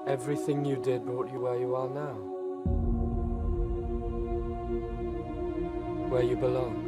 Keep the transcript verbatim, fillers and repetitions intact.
Everything you did brought you where you are now. Where you belong.